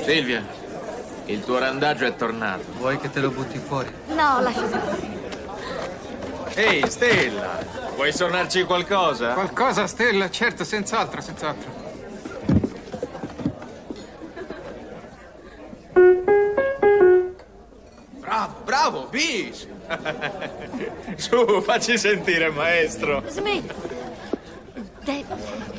Silvia, il tuo randaggio è tornato. Vuoi che te lo butti fuori? No, lascia stare. Ehi, Stella, vuoi suonarci qualcosa? Qualcosa, Stella? Certo, senz'altro, senz'altro. Bravo, bravo, bis! Su, facci sentire, maestro. Smith! Dave.